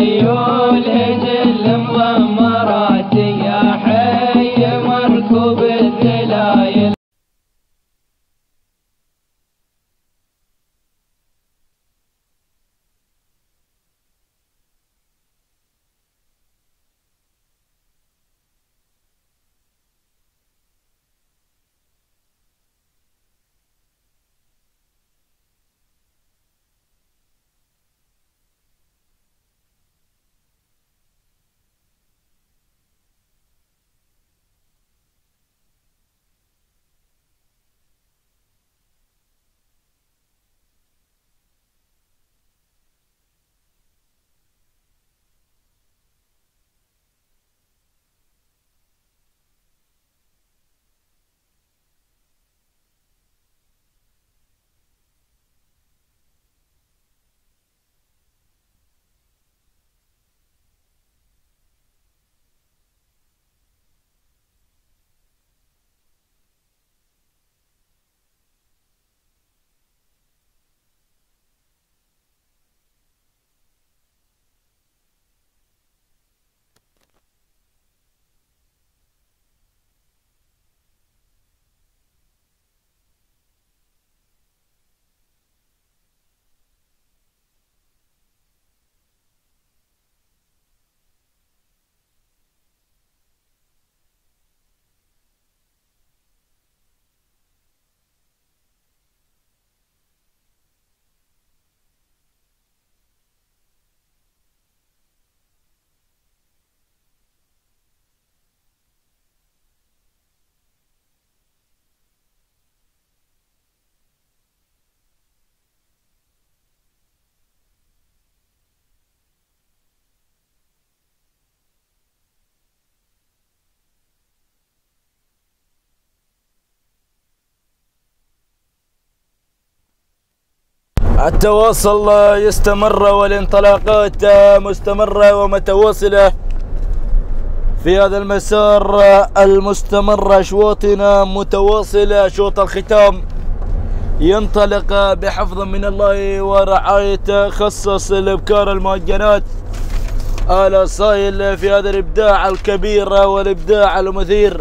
خيول هجل مضمرات يا حي مركوب الذلايل. التواصل يستمر والانطلاقات مستمرة ومتواصلة في هذا المسار المستمر. أشواطنا متواصلة. شوط الختام ينطلق بحفظ من الله ورعايته. خصص الابكار المؤجلات آل صايل في هذا الإبداع الكبير والإبداع المثير.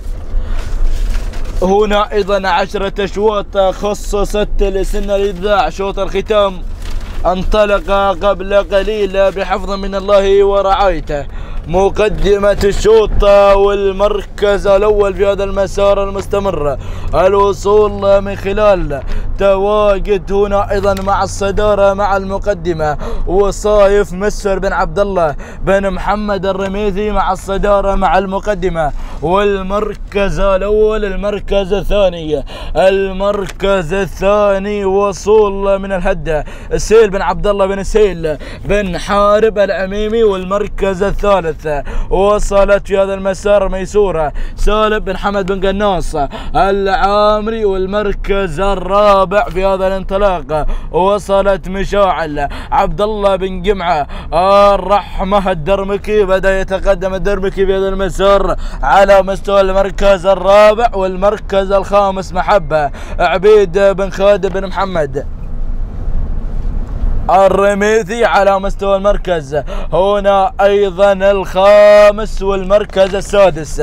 هنا أيضا 10 أشواط خصصت لسن الإبداع. شوط الختام انطلق قبل قليل بحفظ من الله ورعايته. مقدمة الشوط والمركز الأول في هذا المسار المستمر. الوصول من خلال تواجد هنا أيضا مع الصدارة مع المقدمة وصايف مسفر بن عبد الله بن محمد الرميثي مع الصدارة مع المقدمة. والمركز الأول المركز الثاني وصول من الهدة السيل بن عبد الله بن السيل بن حارب العميمي. والمركز الثالث وصلت في هذا المسار ميسورة سالم بن حمد بن قناص العامري. والمركز الرابع في هذا الانطلاق وصلت مشاعل عبد الله بن جمعة الرحمة الدرمكي. بدأ يتقدم الدرمكي في هذا المسار على مستوى المركز الرابع. والمركز الخامس محبة عبيد بن خالد بن محمد الرميثي على مستوى المركز هنا أيضا الخامس. والمركز السادس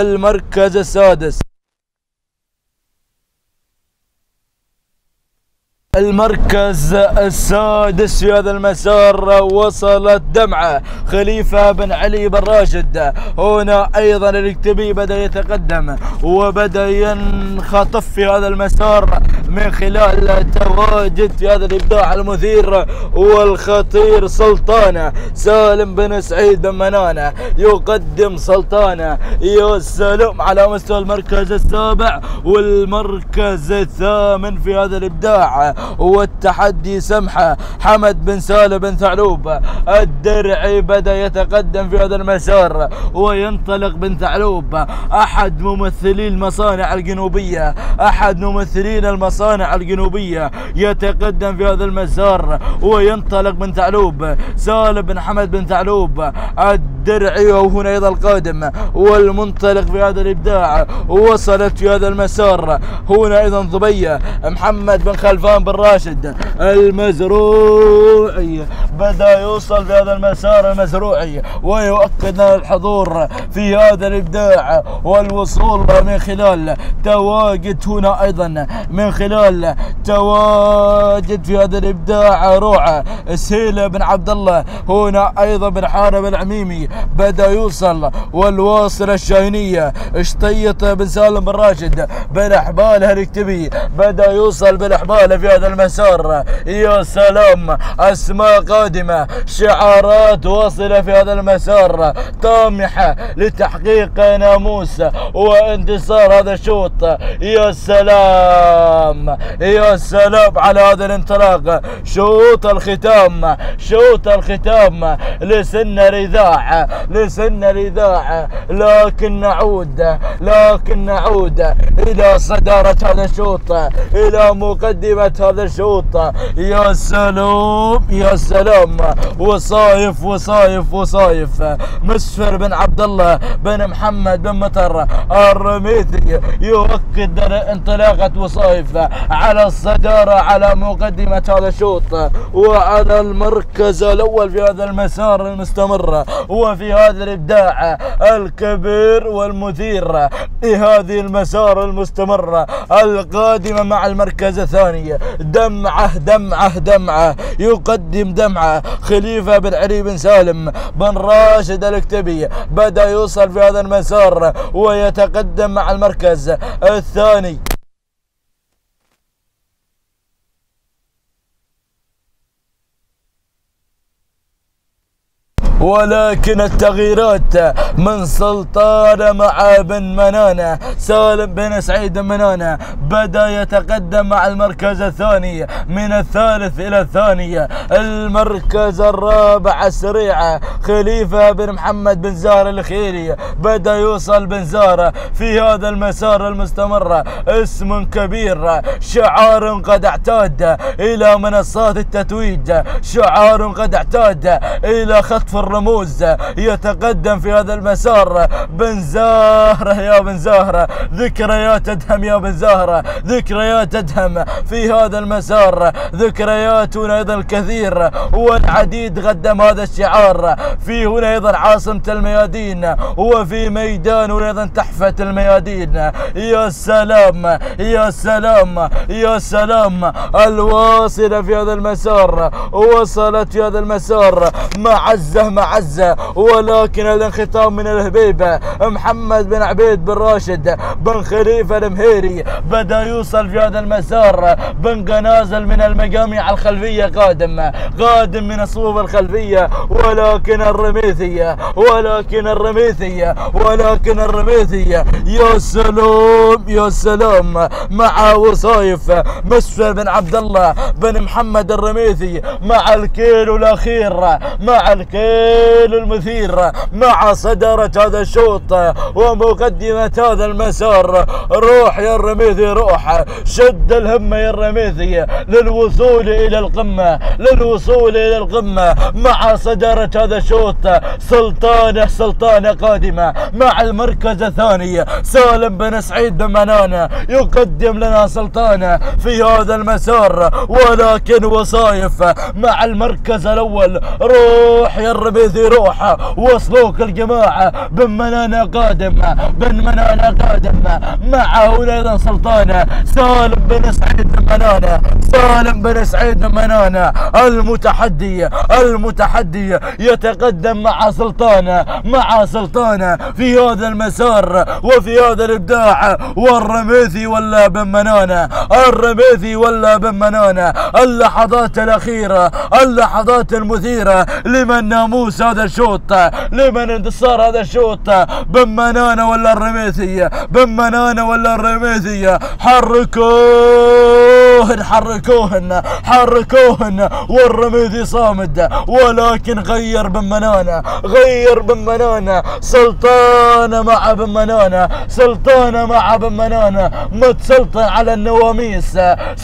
المركز السادس في هذا المسار وصلت دمعة خليفة بن علي بن راشد. هنا أيضا الاكتبي بدأ يتقدم وبدأ ينخطف في هذا المسار من خلال تواجد في هذا الإبداع المثير والخطير. سلطانة سالم بن سعيد بن منانة يقدم سلطانة يا سلام على مستوى المركز السابع. والمركز الثامن في هذا الإبداع والتحدي سمحة حمد بن سالم بن ثعلوب الدرعي بدأ يتقدم في هذا المسار وينطلق بن ثعلوب أحد ممثلي المصانع الجنوبية، أحد ممثلين المصانع الصانع الجنوبية يتقدم في هذا المسار وينطلق بن ثعلوب سالم بن حمد بن ثعلوب الدرعي، وهنا أيضا القادم والمنطلق في هذا الإبداع. وصلت في هذا المسار هنا أيضا ضبية محمد بن خلفان بن راشد المزروعي بدأ يوصل في هذا المسار المزروعي ويؤكد لنا الحضور في هذا الإبداع والوصول من خلال تواجد هنا أيضا من خلال تواجد في هذا الإبداع روعة سهيلة بن عبد الله، هنا أيضا بن حارب العميمي بدأ يوصل، والواصل الشاهينية شطيط بن سالم بن راشد بن أحباله الكتبي بدأ يوصل بالأحباله في هذا المسار. يا سلام، أسماء قادمة، شعارات واصلة في هذا المسار طامحة لتحقيق ناموس وانتصار هذا الشوط. يا سلام يا سلام على هذا الانطلاق، شوط الختام، شوط الختام لسن الإذاعة، لسن الإذاعة، لكن نعود إلى صدارة هذا الشوط، إلى مقدمة هذا الشوط. يا سلام يا سلام، وصايف وصايف وصايف، مسفر بن عبد الله بن محمد بن مطر الرميثي يؤكد انطلاقة وصايف على الصدارة على مقدمة هذا الشوط وعلى المركز الأول في هذا المسار المستمر وفي هذا الإبداع الكبير والمثير لهذه المسار المستمرة القادمة مع المركز الثاني. دمعة يقدم دمعة خليفة بن علي بن سالم بن راشد الكتبي بدأ يوصل في هذا المسار ويتقدم مع المركز الثاني. ولكن التغييرات من سلطان مع بن منانة، سالم بن سعيد بن منانة بدأ يتقدم مع المركز الثاني من الثالث إلى الثاني. المركز الرابع السريع خليفة بن محمد بن زهر الخيري بدأ يوصل بن زهر في هذا المسار المستمر. اسم كبير، شعار قد اعتاد إلى منصات التتويج، شعار قد اعتاد إلى خطف الرموز. يتقدم في هذا المسار بن زهرة يا بن زهرة، ذكريات تدهم يا بن زهرة، ذكريات تدهم في هذا المسار، ذكرياتنا أيضا الكثير والعديد قدم هذا الشعار في هنا أيضا عاصمة الميادين وفي ميدان أيضا تحفة الميادين. يا سلام يا سلام يا سلام، الواصلة في هذا المسار وصلت في هذا المسار معزة، ولكن الانخطام من الهبيبة محمد بن عبيد بن راشد بن خليفة المهيري بدأ يوصل في هذا المسار. بن قنازل من المجاميع الخلفية قادم من الصفوف الخلفية، ولكن الرميثية يا سلام يا سلام، مع وصايف مسفر بن عبد الله بن محمد الرميثي مع الكيلو الأخير، مع الكيلو المثير، مع صدارة هذا الشوط ومقدمة هذا المسار. روح يا الرميثي روح، شد الهمة يا الرميثي للوصول إلى القمة، للوصول إلى القمة مع صدارة هذا الشوط. سلطانة قادمة مع المركز الثاني. سالم بن سعيد بن منانة يقدم لنا سلطانة في هذا المسار، ولكن وصايف مع المركز الأول. روح يا الرميثي روح، وصلوك الجماعة. بن منانة قادم مع هنا أيضا سلطانة سالم بن سعيد بن منانة المتحدي يتقدم مع سلطانة في هذا المسار وفي هذا الإبداع. والرميثي ولا بن منانة، اللحظات الأخيرة، اللحظات المثيرة لمن ناموس هذا الشوط، لمن انتصار هذا الشوط. بن منانة ولا الرميثي، حركوا حركوهن والرميدي صامد، ولكن غير بن منانة سلطانة مع بن منانة متسلطن على النواميس.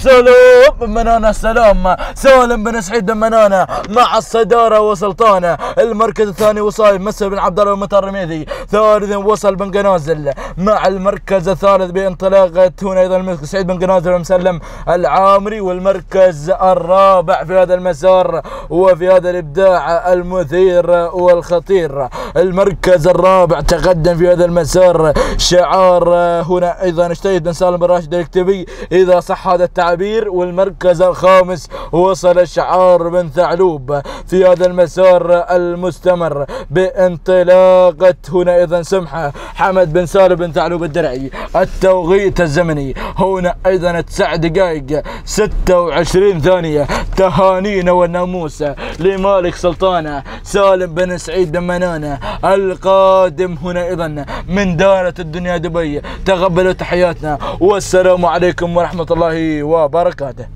سالم بن سعيد بن منانة مع الصدارة وسلطانة. المركز الثاني وصايب مسر بن عبد الله ومطر رميدي. ثالثا وصل بن قنازل مع المركز الثالث بانطلاقة هنا ايضا الملك سعيد بن قنازل ومسلم العامري. والمركز الرابع في هذا المسار وفي هذا الابداع المثير والخطير، المركز الرابع تقدم في هذا المسار شعار هنا ايضا اجتهد بن سالم بن راشد الكتبي اذا صح هذا التعبير. والمركز الخامس وصل شعار بن ثعلوب في هذا المسار المستمر بانطلاقة هنا ايضا سمحة حمد بن سالم بن ثعلوب الدرعي. التوقيت الزمني هنا ايضا 9 دقائق 26 ثانية. تهانينا والناموس لمالك سلطانة سالم بن سعيد بن منانة القادم هنا ايضا من دارة الدنيا دبي. تقبلوا تحياتنا والسلام عليكم ورحمة الله وبركاته.